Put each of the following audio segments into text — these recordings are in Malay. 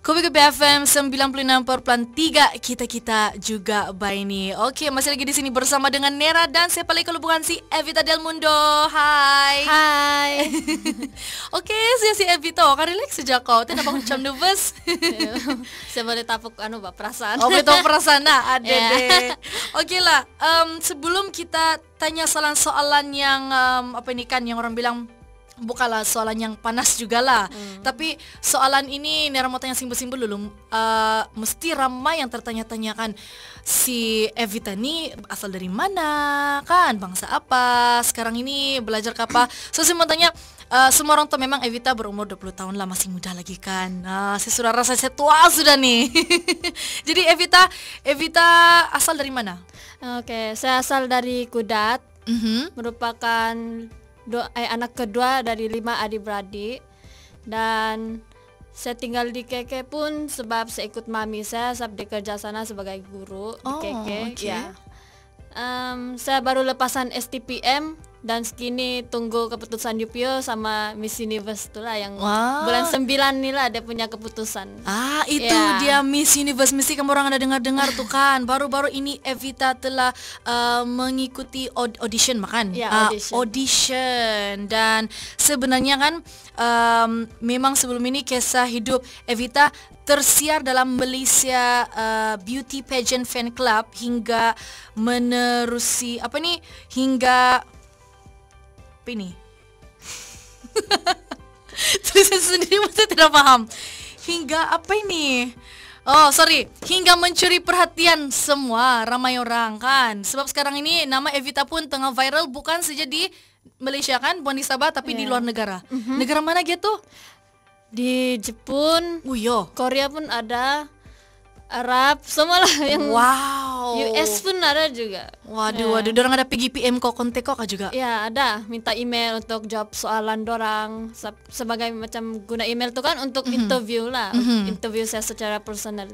Kubik BFM 96.3 kita juga Baini. Oke, masih lagi di sini bersama dengan Nera dan siapa lagi kalau bukan si Evita Del Mundo. Hai. Hai. Oke, si Evita, kan relax sejak kau. Tidak bangun jam nervous. Saya boleh tapuk perasaan. Oh, betul perasaan ada deh. Oke lah, sebelum kita tanya soalan yang apa ini kan yang orang bilang bukanlah soalan yang panas juga lah. Tapi soalan ini Nera mau tanya simpel-simpel dulu. Mesti ramai yang tertanya-tanyakan, si Evita ini asal dari mana kan, bangsa apa, sekarang ini belajar ke apa. So saya mau tanya, semua orang tuh memang Evita berumur 20 tahun lah, masih muda lagi kan. Saya sudah rasa saya tua sudah nih. Jadi Evita asal dari mana? Oke, saya asal dari Kudat. Merupakan anak kedua dari 5 adik-beradik, dan saya tinggal di KK pun sebab saya ikut mami saya bekerja sana sebagai guru di KK. Okay. Ya. Saya baru lepasan STPM dan kini tunggu keputusan UPIO sama Miss Universe itulah yang bulan 9 nih lah dia punya keputusan. Itu dia Miss Universe, mesti kamu orang ada dengar-dengar tuh kan. Baru-baru ini Evita telah mengikuti audition makan. Audition. Dan sebenarnya kan memang sebelum ini kisah hidup Evita tersiar dalam Malaysia Beauty Pageant Fan Club hingga menerusi hingga ini. Terus saya sendiri masih tidak paham. Hingga apa ini? Hingga mencuri perhatian semua ramai orang kan. Sebab sekarang ini nama Evita pun tengah viral bukan saja di Malaysia kan, bukan di Sabah tapi di luar negara. Negara mana gitu? Di Jepun, Korea pun ada, Arab, semua lah yang US pun ada juga. Waduh, dorang ada PGPM kok kontak kok juga? Ya ada, minta email untuk jawab soalan dorang sebagai macam guna email tuh kan untuk interview lah, interview saya secara personal.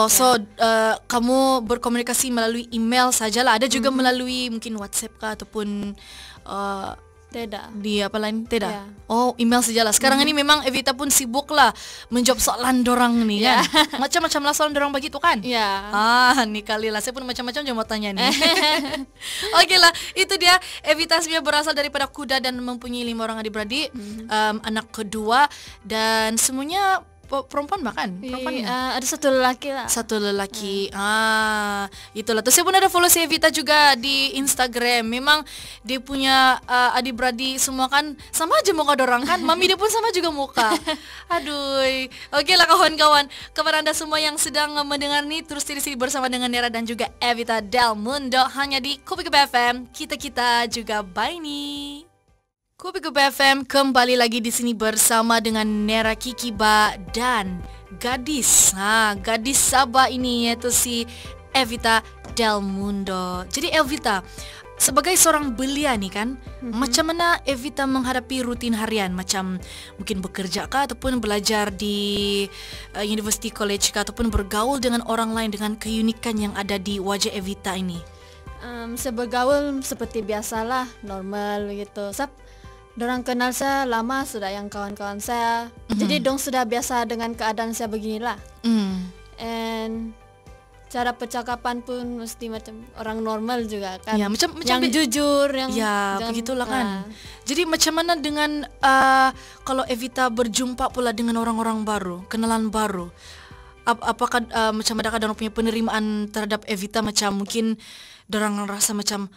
Kamu berkomunikasi melalui email sajalah, ada juga melalui mungkin WhatsApp kah ataupun tidak. Di apa lain? Tidak. Ya. Email sajalah. Sekarang ini memang Evita pun sibuk lah menjawab soalan dorang nih kan. Macam-macam lah soalan dorang begitu kan? Ya. Nih kali lah. Saya pun macam-macam juga mau tanya nih. Oke lah, itu dia Evita sebenarnya berasal daripada Kudat dan mempunyai 5 orang adik-beradik, anak kedua dan semuanya perempuan bahkan? Ada satu lelaki lah. Satu lelaki. Itulah. Terus saya pun ada follow si Evita juga di Instagram. Memang dia punya adik-beradik semua kan sama aja muka dorang kan. Mami dia pun sama juga muka. Aduh. Oke lah kawan-kawan. Kepada Anda semua yang sedang mendengar nih, terus di sini bersama dengan Nera dan juga Evita Del Mundo hanya di Kubik BFM. Kita juga Baini. Kubik BFM kembali lagi di sini bersama dengan Nera Kikiba dan gadis. Gadis Sabah ini yaitu si Evita Del Mundo. Jadi Evita, sebagai seorang belia nih kan, macam mana Evita menghadapi rutin harian? Macam mungkin bekerja kah ataupun belajar di University College kah ataupun bergaul dengan orang lain dengan keunikan yang ada di wajah Evita ini? Saya bergaul seperti biasalah, normal gitu. Dorang kenal saya lama sudah, yang kawan-kawan saya. Jadi dong sudah biasa dengan keadaan saya beginilah. And cara percakapan pun mesti macam orang normal juga kan. Ya, macam yang jujur, yang begitulah kan. Jadi macam mana dengan kalau Evita berjumpa pula dengan orang-orang baru, kenalan baru. Apakah macam adakah dorang punya penerimaan terhadap Evita, macam mungkin dorang rasa macam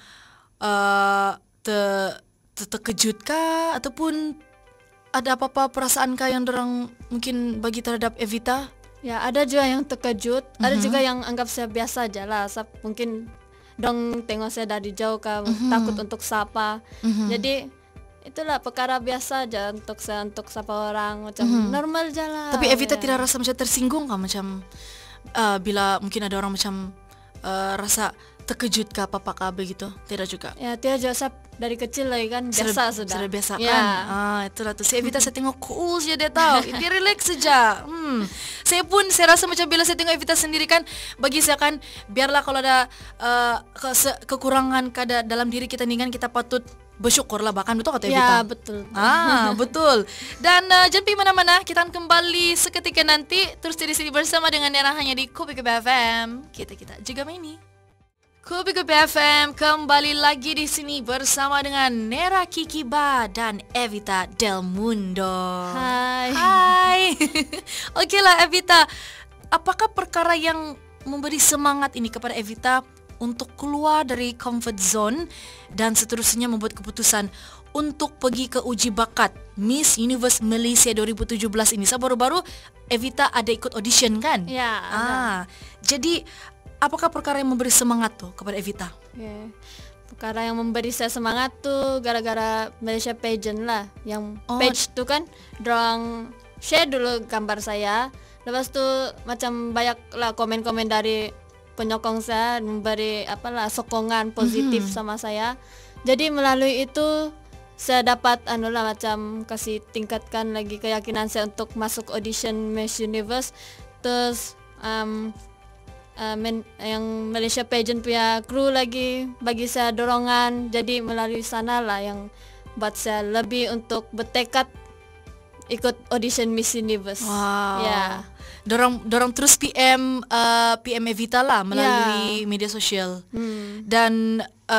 terkejut kah ataupun ada apa-apa perasaan kah yang dorang mungkin bagi terhadap Evita? Ya, ada juga yang terkejut, ada juga yang anggap saya biasa aja lah. Mungkin dong tengok saya dari jauh kah, takut untuk sapa. Jadi itulah perkara biasa aja untuk saya untuk sapa orang, macam normal aja lah. Tapi Evita tidak rasa macam tersinggung kah, macam bila mungkin ada orang macam rasa terkejut kah apa-apa kah begitu? Tidak juga? Ya, tidak juga. Saya dari kecil lagi kan biasa sudah biasa kan. Itulah tuh si Evita, saya tengok cool saja dia tahu. Dia relax saja. Saya rasa macam bila saya tengok Evita sendiri kan, bagi saya kan biarlah kalau ada kekurangan dalam diri kita nih kan, kita patut bersyukurlah bahkan, betul kata Ya, Evita? betul. Betul. Dan jangan pergi mana-mana, kita akan kembali seketika nanti. Terus di sini bersama dengan Nera hanya di Kopi Kopi FM. Kita juga main. Kopi Kopi FM kembali lagi di sini bersama dengan Nera Kikiba dan Evita Del Mundo. Hai. Oke lah Evita, apakah perkara yang memberi semangat ini kepada Evita untuk keluar dari comfort zone dan seterusnya membuat keputusan untuk pergi ke uji bakat Miss Universe Malaysia 2017 ini? Baru-baru Evita ada ikut audition kan? Ya, ada. Jadi apakah perkara yang memberi semangat tuh kepada Evita? Perkara yang memberi saya semangat tuh gara-gara Malaysia Pageant lah. Yang page tuh kan dorang share dulu gambar saya. Lepas tuh macam banyak lah komen-komen dari penyokong saya, memberi sokongan positif sama saya. Jadi melalui itu saya dapat macam kasih tingkatkan lagi keyakinan saya untuk masuk audition Miss Universe. Terus yang Malaysia Pageant punya kru lagi bagi saya dorongan. Jadi melalui sana lah yang buat saya lebih untuk bertekad ikut audition Miss Universe. Wow. Ya. Dorang terus PM Evita lah melalui media sosial. Dan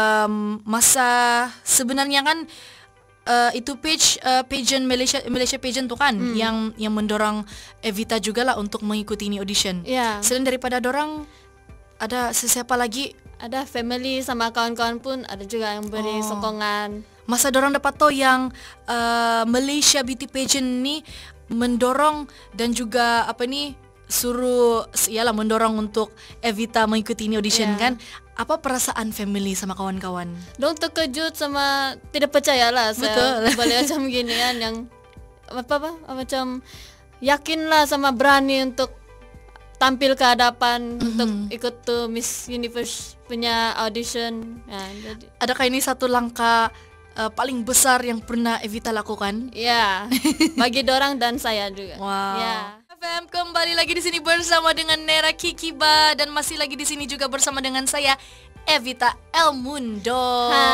masa sebenarnya kan itu pageant Malaysia Pageant tuh kan yang mendorong Evita juga lah untuk mengikuti ini audition. Selain daripada dorang, ada siapa lagi? Ada family sama kawan-kawan pun ada juga yang beri sokongan. Masa dorang dapat tahu yang Malaysia Beauty Pageant ni mendorong dan juga suruh mendorong untuk Evita mengikuti ini audition kan? Apa perasaan family sama kawan-kawan? Dong terkejut sama tidak percaya lah saya. Betul. Boleh macam gini kan, yang macam yakin lah sama berani untuk tampil ke hadapan untuk ikut tuh Miss Universe punya audition. Jadi adakah ini satu langkah paling besar yang pernah Evita lakukan? Ya, bagi dorang dan saya juga. Wow. Ya. FM kembali lagi di sini bersama dengan Nera Kikiba dan masih lagi di sini juga bersama dengan saya Evita El Mundo.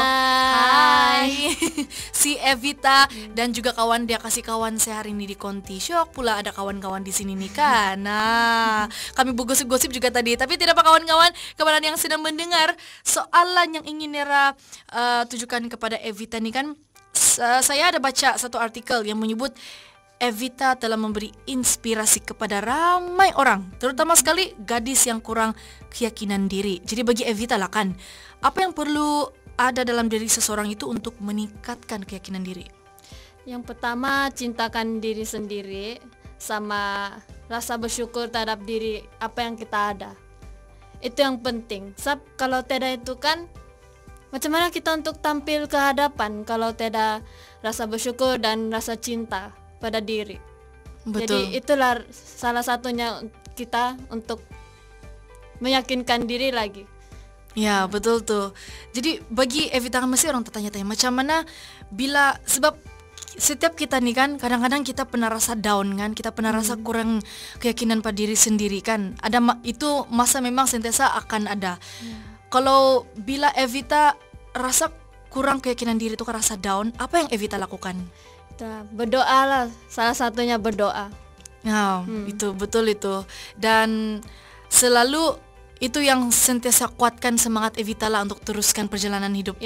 Hai. Si Evita dan juga kawan dia kasih kawan saya hari ini di Konti Shock, pula ada kawan-kawan di sini nih kan. Nah, kami bergosip-gosip juga tadi, tapi tidak apa kawan-kawan, kepada yang sedang mendengar soalan yang ingin Nera tujukan kepada Evita nih kan. Saya ada baca satu artikel yang menyebut Evita telah memberi inspirasi kepada ramai orang, terutama sekali gadis yang kurang keyakinan diri. Jadi bagi Evita lah kan, apa yang perlu ada dalam diri seseorang itu untuk meningkatkan keyakinan diri? Yang pertama, cintakan diri sendiri sama rasa bersyukur terhadap diri apa yang kita ada. Itu yang penting. Sebab kalau tidak itu kan, macam mana kita untuk tampil ke hadapan kalau tidak rasa bersyukur dan rasa cinta pada diri. Betul. Jadi itulah salah satunya kita untuk meyakinkan diri lagi. Ya betul tuh. Jadi bagi Evita kan mesti orang tertanya-tanya macam mana sebab setiap kita nih kan kadang-kadang kita pernah rasa down kan, kita pernah rasa kurang keyakinan pada diri sendiri kan. Itu masa memang sentiasa akan ada. Kalau bila Evita rasa kurang keyakinan diri itu kan rasa down, apa yang Evita lakukan? Berdoa lah, salah satunya berdoa. Itu betul itu. Dan selalu itu yang sentiasa kuatkan semangat Evita lah untuk teruskan perjalanan hidup.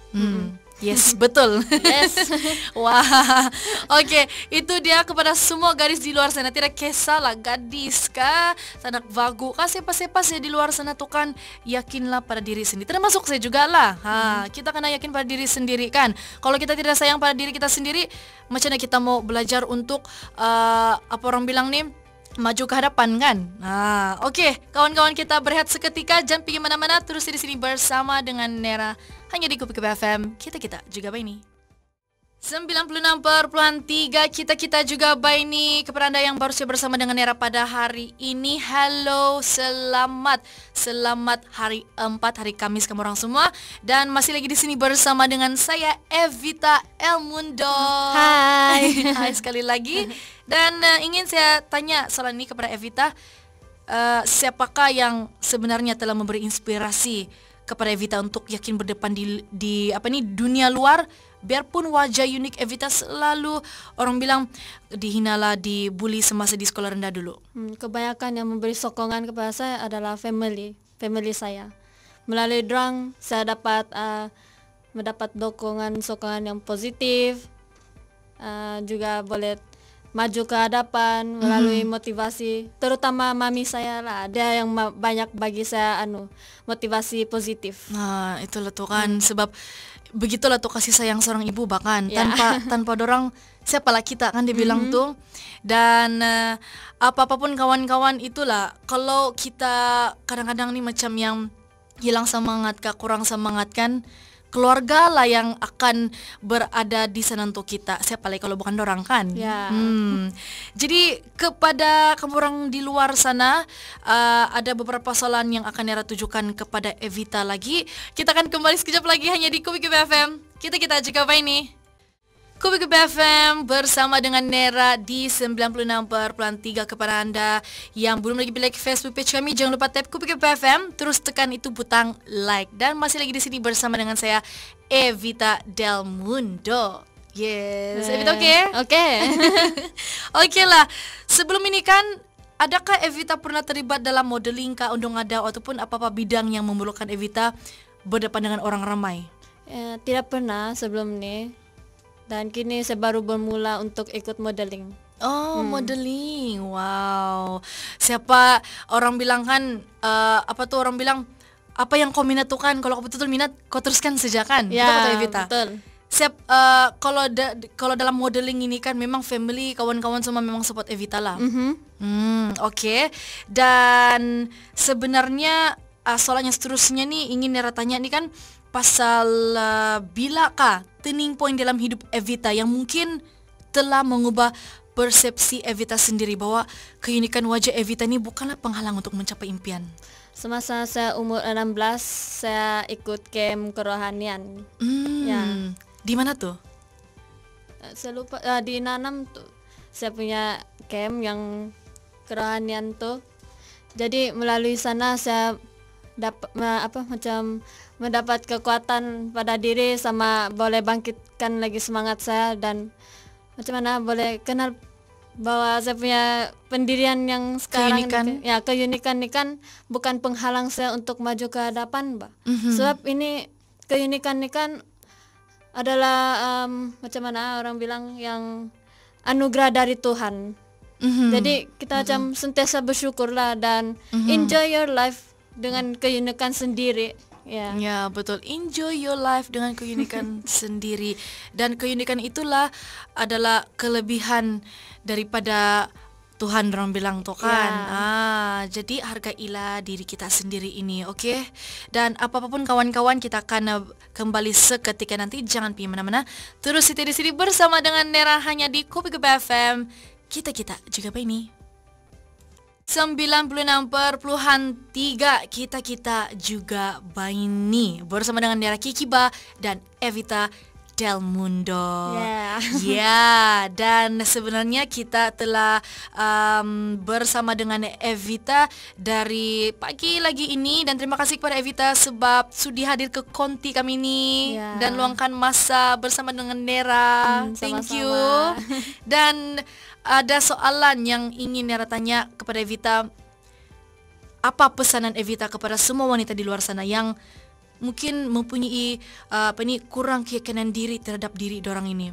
Yes, betul. Yes. Wah, oke, itu dia kepada semua gadis di luar sana. Tidak kisahlah gadis kah, anak vagu kah, siapa-siapa saja di luar sana tuh kan, yakinlah pada diri sendiri. Termasuk saya juga lah. Kita kena yakin pada diri sendiri kan. Kalau kita tidak sayang pada diri kita sendiri, macam mana kita mau belajar untuk apa orang bilang nih, maju ke hadapan kan. Oke, kawan-kawan kita berehat seketika, jangan pergi mana-mana, terus di sini bersama dengan Nera hanya di Kopi Kopi FM. Kita juga baini 96.3 kita juga baini. Kepada Anda yang baru saja bersama dengan Nera pada hari ini, halo, selamat hari 4, hari Kamis kamu orang semua, dan masih lagi di sini bersama dengan saya Evita El Mundo. Hai. Hai sekali lagi. Dan ingin saya tanya soal ini kepada Evita, siapakah yang sebenarnya telah memberi inspirasi kepada Evita untuk yakin berdepan di dunia luar biarpun wajah unik Evita selalu orang bilang dihinalah, dibully semasa di sekolah rendah dulu. Kebanyakan yang memberi sokongan kepada saya adalah family saya. Melalui dorang saya dapat mendapat sokongan yang positif, juga boleh maju ke hadapan melalui motivasi, terutama mami saya lah, dia yang banyak bagi saya motivasi positif. Nah itulah tuh kan, sebab begitulah tuh kasih sayang seorang ibu bahkan tanpa dorang siapalah kita kan dibilang tuh. Dan apapun kawan-kawan itulah, kalau kita kadang-kadang nih macam yang hilang semangat kah, kurang semangat kan, keluarga lah yang akan berada di sana untuk kita, siapa lagi kalau bukan dorang kan. Jadi kepada kamu orang di luar sana, ada beberapa soalan yang akan Nera tujukan kepada Evita lagi. Kita akan kembali sekejap lagi hanya di Kubik BFM. Kita juga apa ini? Kubik BFM bersama dengan Nera di 96.3. Kepada Anda yang belum lagi like Facebook page kami, jangan lupa tap Kubik BFM, terus tekan itu butang like. Dan masih lagi di sini bersama dengan saya, Evita Del Mundo. Yes, Evita oke? Oke. Oke lah. Sebelum ini kan, adakah Evita pernah terlibat dalam modeling kah, undang ada ataupun apa-apa bidang yang memerlukan Evita berdepan dengan orang ramai? Tidak pernah sebelum ini. Dan kini saya baru bermula untuk ikut modeling. Oh, modeling. Wow. Siapa orang bilang kan, orang bilang, apa yang kau minat tuh kan, kalau kau betul-betul minat, kau teruskan saja kan? Ya, Evita? betul. Kalau dalam modeling ini kan memang family, kawan-kawan semua memang support Evita lah. Oke. Dan sebenarnya soalnya seterusnya nih ingin Nera tanya nih kan, pasal bilakah turning point dalam hidup Evita yang mungkin telah mengubah persepsi Evita sendiri bahwa keunikan wajah Evita ini bukanlah penghalang untuk mencapai impian? Semasa saya umur 16, saya ikut camp kerohanian. Ya. Di mana tuh? Saya lupa, di Nanam tuh. Saya punya camp yang kerohanian tuh. Jadi melalui sana saya mendapat kekuatan pada diri, sama boleh bangkitkan lagi semangat saya, dan macam mana boleh kenal bahwa saya punya pendirian yang sekarang keunikan ini kan bukan penghalang saya untuk maju ke hadapan, Mbak. Sebab ini keunikan ini kan adalah macam mana orang bilang, yang anugerah dari Tuhan. Jadi kita macam sentiasa bersyukurlah dan enjoy your life dengan keunikan sendiri. Ya betul, enjoy your life dengan keunikan sendiri. Dan keunikan itulah adalah kelebihan daripada Tuhan, orang bilang tuh kan. Jadi hargailah diri kita sendiri ini, oke? Dan apapun kawan-kawan, kita akan kembali seketika nanti. Jangan pergi mana-mana, terus setia di sini bersama dengan Nera hanya di Kubik BFM. Kita juga apa ini? 96.3. Kita juga Baini bersama dengan Nera Kikiba dan Evita Del Mundo. Dan sebenarnya kita telah bersama dengan Evita dari pagi lagi ini, dan terima kasih kepada Evita sebab sudi hadir ke konti kami ini dan luangkan masa bersama dengan Nera. Thank you. Dan ada soalan yang ingin Nera tanya kepada Evita. Apa pesanan Evita kepada semua wanita di luar sana yang mungkin mempunyai kurang keyakinan diri terhadap diri dorang ini?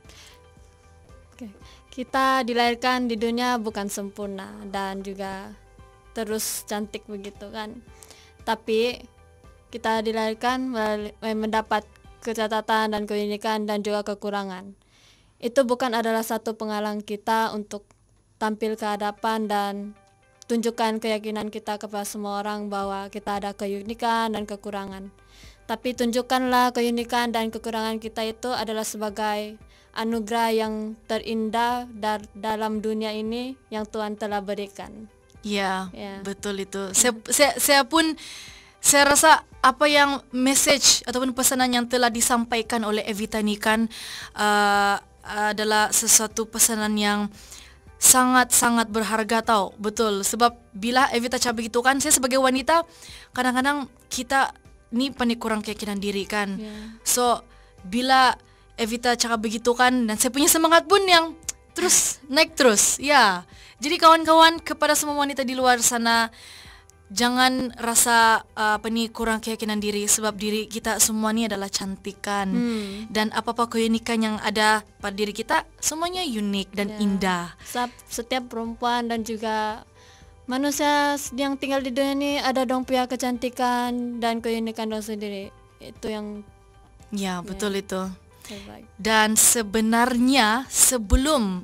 Kita dilahirkan di dunia bukan sempurna dan juga terus cantik begitu kan. Tapi kita dilahirkan mendapat kecacatan dan keunikan dan juga kekurangan. Itu bukan adalah satu penghalang kita untuk tampil ke hadapan dan tunjukkan keyakinan kita kepada semua orang bahwa kita ada keunikan dan kekurangan. Tapi tunjukkanlah keunikan dan kekurangan kita itu adalah sebagai anugerah yang terindah dalam dunia ini yang Tuhan telah berikan. Ya. Betul itu. Saya pun saya rasa apa yang message ataupun pesanan yang telah disampaikan oleh Evita ini kan adalah sesuatu pesanan yang sangat-sangat berharga tau. Betul, sebab bila Evita cakap begitu kan, saya sebagai wanita kadang-kadang kita ni pandai kurang keyakinan diri kan. So bila Evita cakap begitu kan, dan saya punya semangat pun yang terus naik terus. Ya, jadi kawan-kawan, kepada semua wanita di luar sana, jangan rasa kurang keyakinan diri, sebab diri kita semua ni adalah cantikan. Dan apa-apa keunikan yang ada pada diri kita, semuanya unik dan indah. Setiap perempuan dan juga manusia yang tinggal di dunia ini ada dong punya kecantikan dan keunikan dong sendiri. Itu yang betul itu. terbaik. Dan sebenarnya sebelum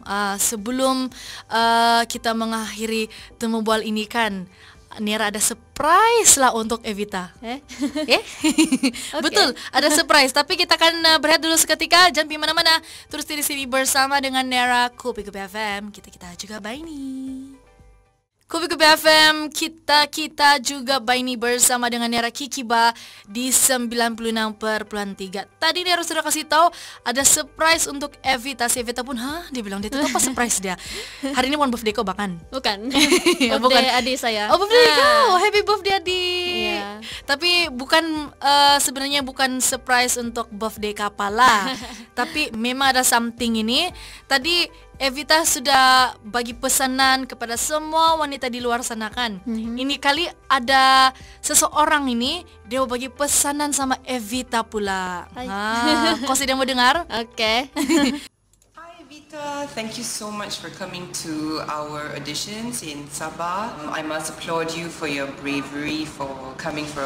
kita mengakhiri temu bual ini kan, Nera ada surprise lah untuk Evita. Okay. Betul, ada surprise. Tapi kita akan berehat dulu seketika. Jangan pergi mana-mana. Terus di sini bersama dengan Nera Kopi FM. Kita juga bye nih. Kopi FM, kita juga Baini bersama dengan Nera Kikiba di 96.3. Tadi Nera sudah kasih tahu ada surprise untuk Evita. Si Evita pun, dia bilang dia itu apa surprise dia. Hari ini bukan birthday kau bahkan? Bukan. Bukan adik saya. Oh, birthday kau. Happy birthday adik. Yeah. Tapi bukan sebenarnya bukan surprise untuk birthday Kapala. Tapi memang ada something ini. Tadi Evita sudah bagi pesanan kepada semua wanita di luar sana kan. Ini kali ada seseorang ini, dia bagi pesanan sama Evita pula. Kau sudah mau dengar? Oke. Hi Evita, thank you so much for coming to our auditions in Sabah. I must applaud you for your bravery for coming for,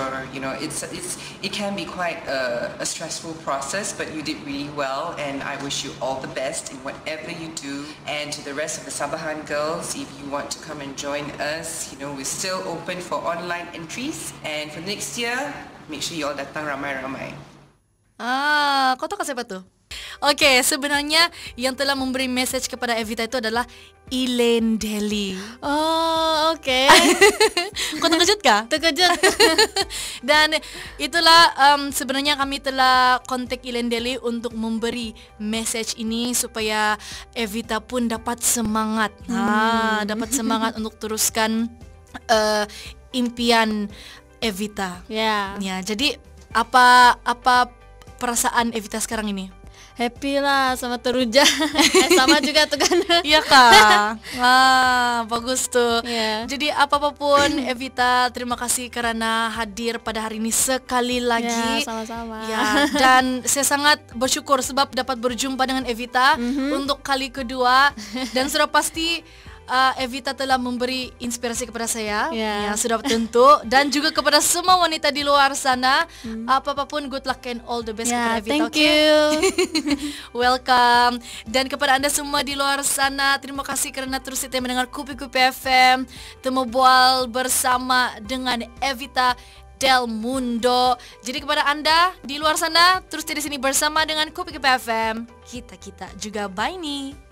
it can be quite a stressful process, but you did really well, and I wish you all the best in whatever you do. And to the rest of the Sabahan girls, if you want to come and join us, we're still open for online entries, and for next year, make sure you all datang ramai-ramai. Kau tahu siapa tuh? Oke, sebenarnya yang telah memberi message kepada Evita itu adalah Elaine Deli. Oh, oke. Kau terkejut kah? Terkejut. Dan itulah sebenarnya kami telah kontak Elaine Deli untuk memberi message ini supaya Evita pun dapat semangat. Dapat semangat untuk teruskan impian Evita. Ya. Jadi apa perasaan Evita sekarang ini? Happy lah sama teruja. Sama juga tuh kan. Iya kak. Bagus tuh. Yeah. Jadi apapun Evita, terima kasih karena hadir pada hari ini sekali lagi. Sama-sama. Ya, dan saya sangat bersyukur sebab dapat berjumpa dengan Evita untuk kali kedua. Dan sudah pasti Evita telah memberi inspirasi kepada saya, ya sudah tentu, dan juga kepada semua wanita di luar sana. Apapun, good luck and all the best kepada Evita. Thank you. Welcome. Dan kepada anda semua di luar sana, terima kasih karena terus setia mendengar Kopi FM, temu bual bersama dengan Evita Del Mundo. Jadi kepada anda di luar sana, terus di sini bersama dengan Kopi FM. Kita juga bye nih.